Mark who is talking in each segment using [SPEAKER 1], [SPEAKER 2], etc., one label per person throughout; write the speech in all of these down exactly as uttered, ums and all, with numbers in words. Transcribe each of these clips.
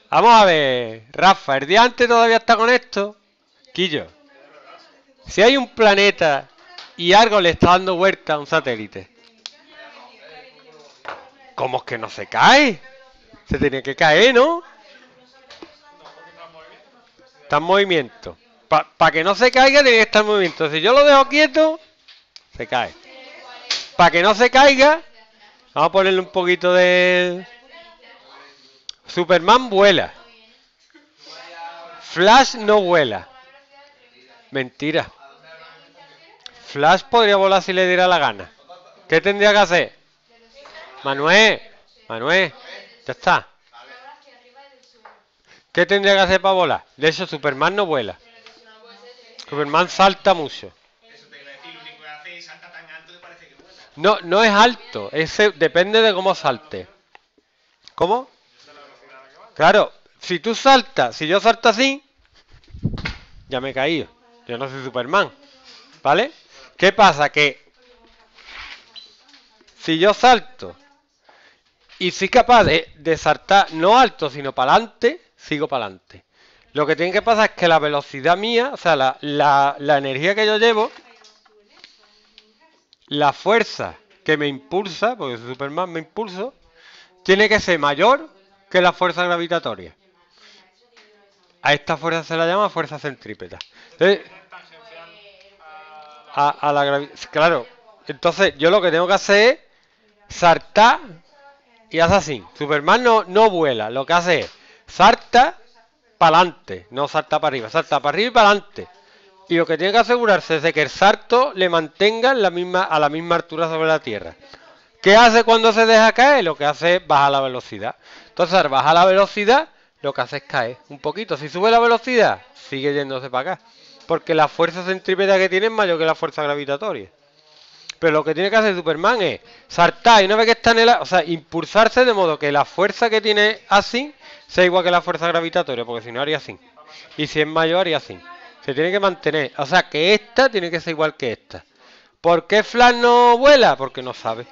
[SPEAKER 1] Vamos a ver, Rafa, ¿el día antes todavía está con esto? Quillo, si hay un planeta y algo le está dando vuelta a un satélite, ¿cómo es que no se cae? Se tiene que caer, ¿no? Está en movimiento. Para pa que no se caiga tiene que estar en movimiento. Si yo lo dejo quieto, se cae. Para que no se caiga, vamos a ponerle un poquito de... Superman vuela. Flash no vuela. Mentira. Flash podría volar si le diera la gana. ¿Qué tendría que hacer? Manuel, Manuel, ya está. ¿Qué tendría que hacer para volar? De hecho, Superman no vuela. Superman salta mucho. No, no es alto. Ese depende de cómo salte. ¿Cómo? Claro, si tú saltas, si yo salto así, ya me he caído. Yo no soy Superman. ¿Vale? ¿Qué pasa? Que si yo salto y soy capaz de, de saltar no alto, sino para adelante, sigo para adelante. Lo que tiene que pasar es que la velocidad mía, o sea, la, la, la energía que yo llevo, la fuerza que me impulsa, porque soy Superman me impulso, tiene que ser mayor que la fuerza gravitatoria. A esta fuerza se la llama fuerza centrípeta. Entonces, a, a la gravi claro, entonces yo lo que tengo que hacer es saltar y hace así. Superman no, no vuela, lo que hace es salta para adelante, no salta para arriba, salta para arriba y para adelante. Y lo que tiene que asegurarse es de que el salto le mantenga en la misma, a la misma altura sobre la Tierra. ¿Qué hace cuando se deja caer? Lo que hace es bajar la velocidad. Entonces, al bajar la velocidad, lo que hace es caer un poquito. Si sube la velocidad, sigue yéndose para acá. Porque la fuerza centrípeta que tiene es mayor que la fuerza gravitatoria. Pero lo que tiene que hacer Superman es saltar y una vez que está en el... O sea, impulsarse de modo que la fuerza que tiene así sea igual que la fuerza gravitatoria. Porque si no haría así. Y si es mayor haría así. Se tiene que mantener. O sea, que esta tiene que ser igual que esta. ¿Por qué Flash no vuela? Porque no sabe.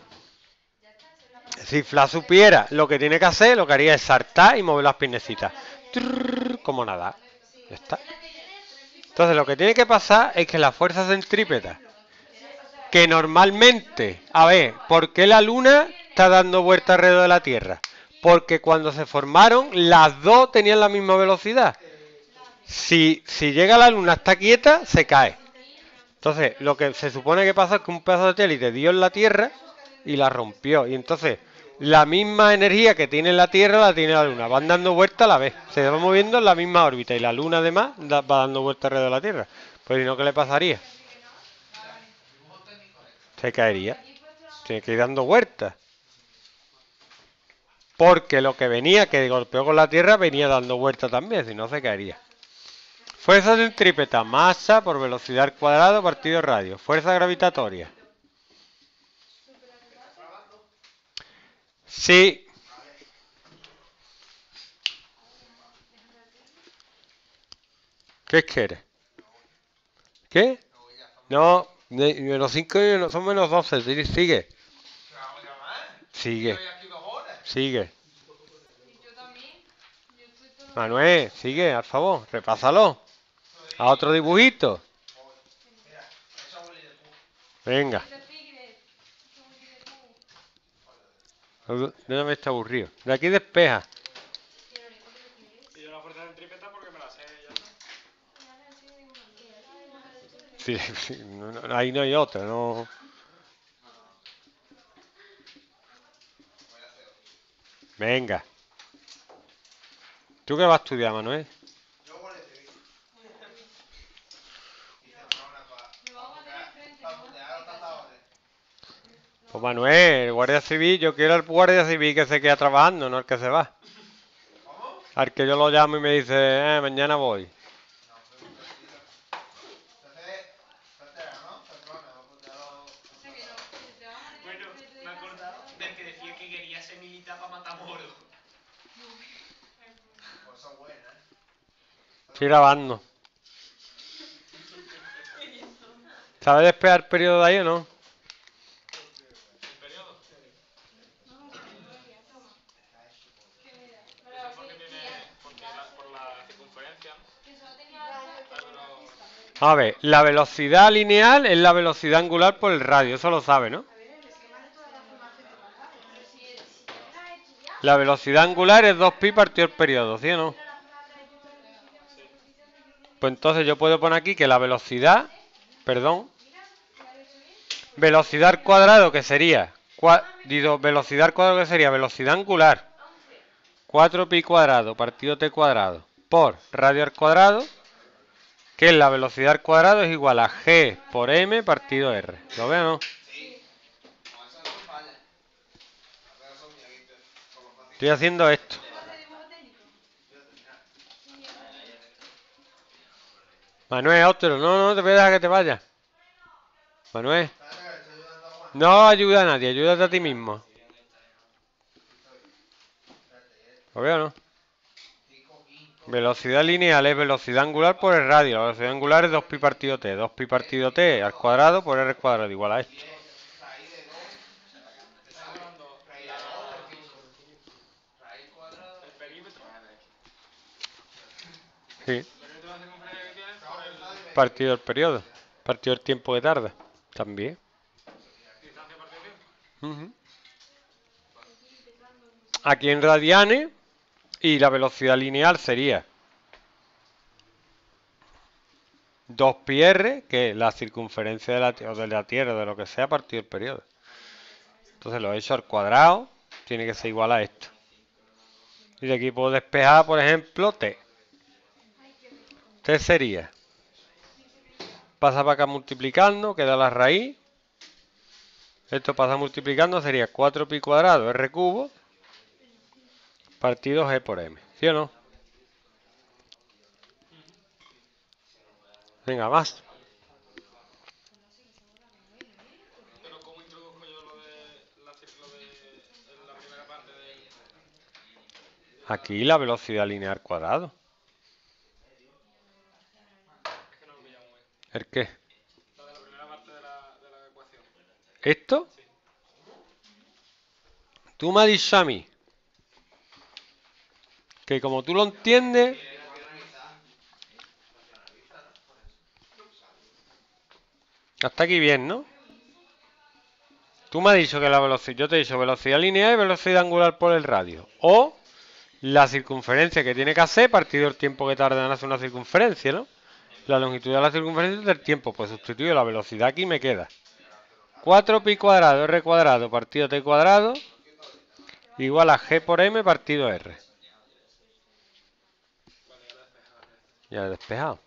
[SPEAKER 1] Si Flash supiera lo que tiene que hacer, lo que haría es saltar y mover las piernecitas. Como nada. Ya está. Entonces lo que tiene que pasar es que la fuerza centrípeta, que normalmente, a ver, ¿por qué la Luna está dando vuelta alrededor de la Tierra? Porque cuando se formaron, las dos tenían la misma velocidad. Si, si llega la Luna, está quieta, se cae. Entonces, lo que se supone que pasa es que un pedazo de satélite dio en la Tierra y la rompió. Y entonces, la misma energía que tiene la Tierra la tiene la Luna. Van dando vueltas a la vez. Se va moviendo en la misma órbita. Y la Luna, además, da, va dando vueltas alrededor de la Tierra. Pues, ¿y no qué le pasaría? Se caería. Tiene que ir dando vueltas. Porque lo que venía, que golpeó con la Tierra, venía dando vueltas también. Si no, se caería. Fuerza centrípeta, masa por velocidad al cuadrado partido radio. Fuerza gravitatoria. Sí. ¿Qué quieres? ¿Qué? No, menos cinco son menos doce. Sigue. Sigue. Sigue. Manuel, sigue, al favor, repásalo. A otro dibujito. Venga. No me está aburrido. De aquí despeja. Sí, sí, no, no, ahí no hay otra, no. Venga. ¿Tú qué vas a estudiar, Manuel? Pues Manuel, el guardia civil, yo quiero al guardia civil que se queda trabajando, no el que se va. Al que yo lo llamo y me dice, eh, mañana voy.
[SPEAKER 2] Bueno, me he acordado del que decía que quería ser militar para matar moros.
[SPEAKER 1] Estoy grabando. ¿Sabes despegar el periodo de ahí o no?
[SPEAKER 2] ¿El periodo? Eso porque tiene
[SPEAKER 1] A ver, la velocidad lineal es la velocidad angular por el radio, eso lo sabe, ¿no? La velocidad angular es dos pi partido el periodo, ¿sí o no? Pues entonces yo puedo poner aquí que la velocidad, perdón, velocidad al cuadrado que sería, digo, velocidad al cuadrado que sería velocidad angular, cuatro pi cuadrado partido t cuadrado por radio al cuadrado, que la velocidad al cuadrado es igual a g por m partido r. ¿Lo veo o no? Estoy haciendo esto. Manuel, otro, no, no te voy a dejar que te vayas. Manuel. No ayuda a nadie, ayúdate a ti mismo. ¿Lo veo o no? Velocidad lineal es velocidad angular por el radio. La velocidad angular es dos pi partido t. dos pi partido t al cuadrado por r cuadrado igual a esto. Sí. Partido del periodo. Partido del tiempo que tarda. También. Uh-huh. Aquí en radianes. Y la velocidad lineal sería dos pi r, que es la circunferencia de la, o de la Tierra, de lo que sea, partido del periodo. Entonces lo he hecho al cuadrado, tiene que ser igual a esto. Y de aquí puedo despejar, por ejemplo, t. T sería, pasa para acá multiplicando, queda la raíz. Esto pasa multiplicando, sería cuatro pi cuadrado r cubo partido g por m. ¿Sí o no? Venga, más.
[SPEAKER 2] Pero ¿cómo introduzco yo lo de la, lo de la primera parte de...
[SPEAKER 1] Aquí la velocidad lineal cuadrado.
[SPEAKER 2] Es que no lo pillamos muy bien.
[SPEAKER 1] ¿El qué?
[SPEAKER 2] La de la primera parte de la, de la ecuación.
[SPEAKER 1] ¿Esto?
[SPEAKER 2] Sí.
[SPEAKER 1] Tú me has dicho a mí que como tú lo entiendes, hasta aquí bien, ¿no? Tú me has dicho que la velocidad, yo te he dicho velocidad lineal y velocidad angular por el radio. O la circunferencia que tiene que hacer partido del tiempo que tarda en hacer una circunferencia, ¿no? La longitud de la circunferencia es del tiempo, pues sustituyo la velocidad aquí y me queda cuatro pi cuadrado r cuadrado partido t cuadrado igual a g por m partido r. Ya he despejado.